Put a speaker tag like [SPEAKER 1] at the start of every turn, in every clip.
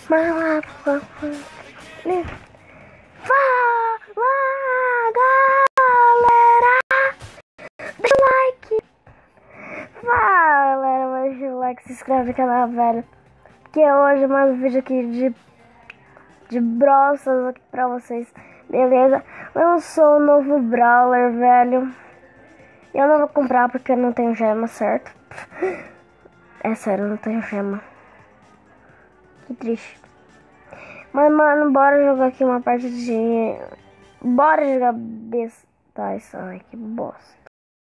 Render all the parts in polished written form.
[SPEAKER 1] Fala, galera! Deixa o like! Fala, galera! Deixa o like, se inscreve no canal, velho. Que hoje mais um vídeo aqui de Brawl Stars aqui pra vocês, beleza? Lançou um novo Brawler, velho. Eu não vou comprar porque eu não tenho gema, certo? É sério, eu não tenho gema. Que triste. Mas, mano, bora jogar aqui uma partidinha. Bora jogar besta. Ai, que bosta.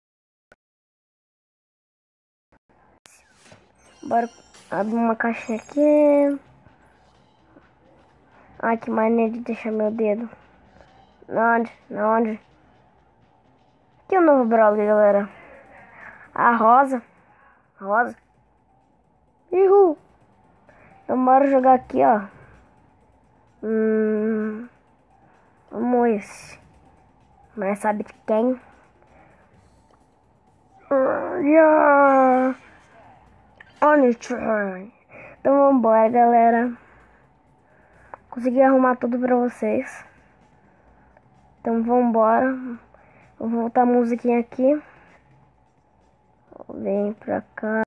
[SPEAKER 1] Bora abrir uma caixinha aqui. Ai, que maneira de deixar meu dedo. Na onde? Aqui é o novo Brawler, galera. A Rosa. Uhul. Então bora jogar aqui, ó. Vamos esse. Mas sabe de quem? Então vambora, galera. Consegui arrumar tudo pra vocês. Então vambora. Vou voltar a musiquinha aqui. Vem pra cá.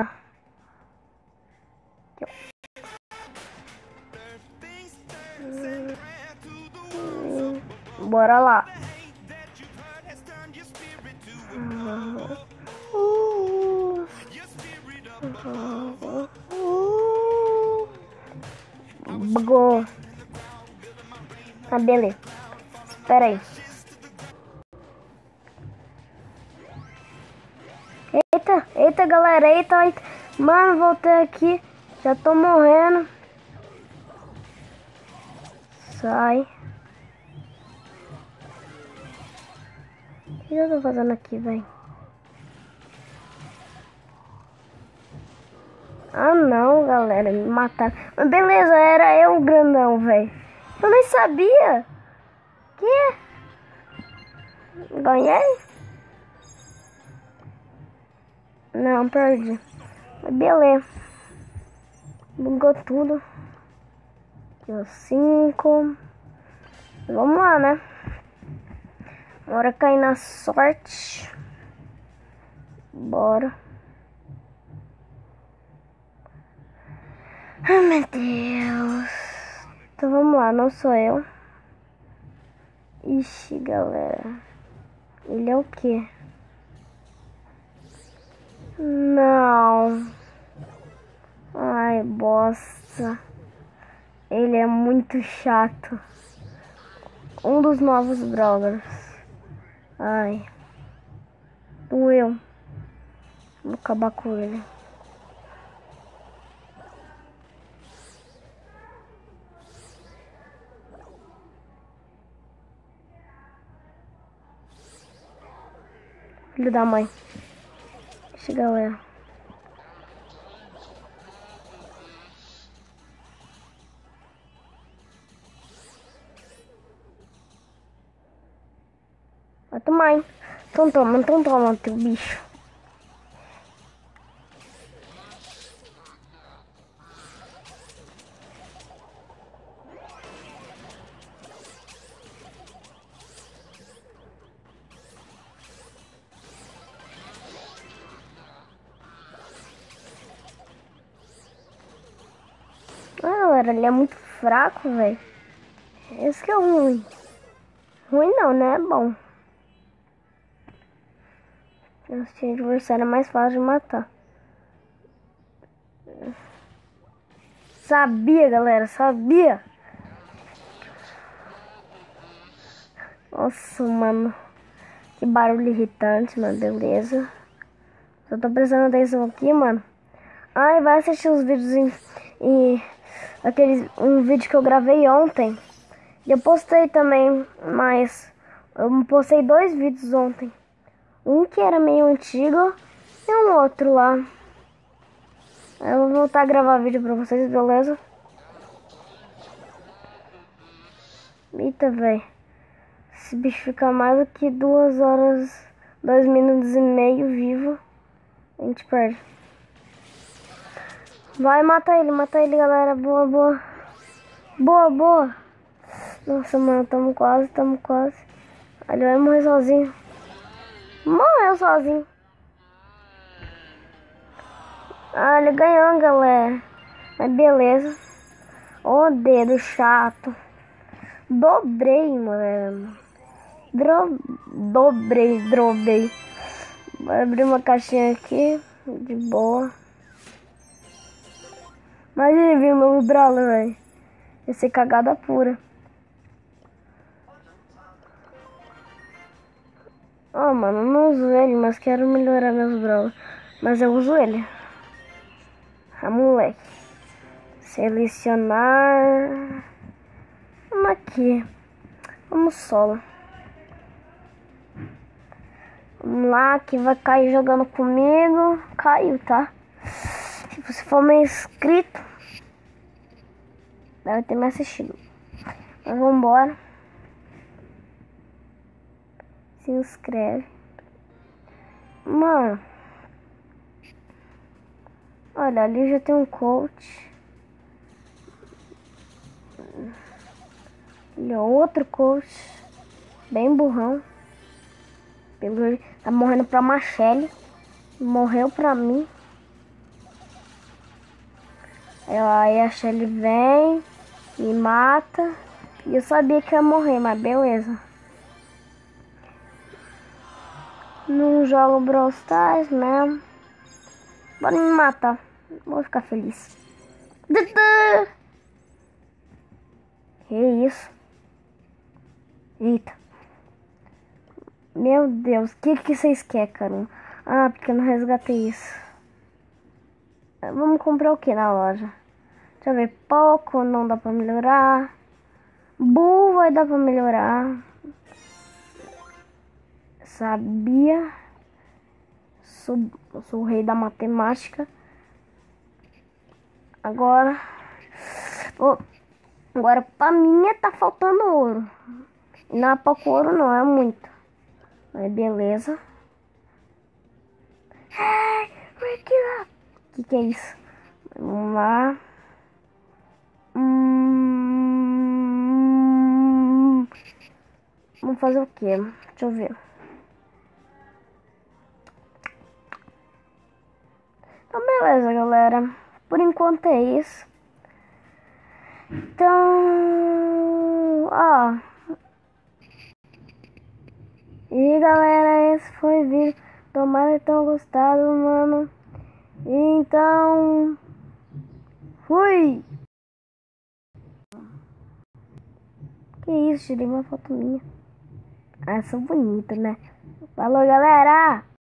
[SPEAKER 1] Aqui, bora lá. Bugou. Ah, beleza. Espera aí. Eita, galera. Eita. Mano, voltei aqui. Já tô morrendo. Sai. O que eu tô fazendo aqui, velho? Ah, não, galera. Me mataram. Mas beleza, era eu o grandão, velho. Eu nem sabia. Que? Ganhei? Não, perdi. Mas beleza. Bugou tudo. Deu 5. Vamos lá, né? Bora cair na sorte. Bora. Ai, meu Deus. Então vamos lá, não sou eu. Ixi, galera. Ele é o quê? Não. Ai, bosta. Ele é muito chato. Um dos novos Brawlers. Ai. Doeu. Vou acabar com ele. Filho da mãe. Ixi, galera. Vai tomar, hein? Então toma, teu bicho. Ah, galera, ele é muito fraco, velho. Esse que é o ruim. Ruim não, né? É bom. Esse adversário é mais fácil de matar. Sabia, galera, sabia. Nossa, mano. Que barulho irritante, mano. Beleza. Só tô prestando atenção aqui, mano. Ai, vai assistir os vídeos um vídeo que eu gravei ontem. E eu postei também, mas eu postei 2 vídeos ontem. Um que era meio antigo e um outro lá. Eu vou voltar a gravar vídeo pra vocês, beleza? Eita, velho. Esse bicho fica mais do que 2 horas, 2 minutos e meio vivo. A gente perde. Vai, mata ele, galera. Boa. Boa, boa. Nossa, mano, tamo quase. Ele vai morrer sozinho. Morreu sozinho. Ah, ele ganhou, galera. Mas beleza. Ô, dedo chato. Dobrei, mano. Dobrei. Vou abrir uma caixinha aqui. De boa. Imagina vir um novo Brawler, velho. Ia ser cagada pura. Oh, mano, não uso ele, mas quero melhorar meus Brawler. Mas eu uso ele. Ah, moleque. Selecionar. Vamos aqui. Vamos solo. Vamos lá, que vai cair jogando comigo. Caiu, tá? Se você for meu inscrito, deve ter me assistido. Mas vambora. Se inscreve. Mano. Olha, ali já tem um coach. Ali é outro coach. Bem burrão. Tá morrendo pra Michelle. Morreu pra mim. Aí a Shelly vem, me mata. E eu sabia que ia morrer, mas beleza. Não jogo Brawl Stars mesmo. Bora me matar. Vou ficar feliz. Que isso? Eita. Meu Deus, o que vocês querem, cara? Ah, porque eu não resgatei isso. Vamos comprar o que na loja? Deixa eu ver. Pouco, não dá pra melhorar. Bull vai dar pra melhorar. Sabia. Sou o rei da matemática. Agora pra mim tá faltando ouro. E não é pouco ouro não, é muito. Mas beleza. Que é isso? Vamos lá. Vamos fazer o quê? Deixa eu ver. Então beleza, galera. Por enquanto é isso. Então, ó. E galera, esse foi o vídeo. Tomara que tenham gostado, mano. Então, fui. Que isso, tirei uma foto minha. Ah, sou bonita, né? Falou, galera.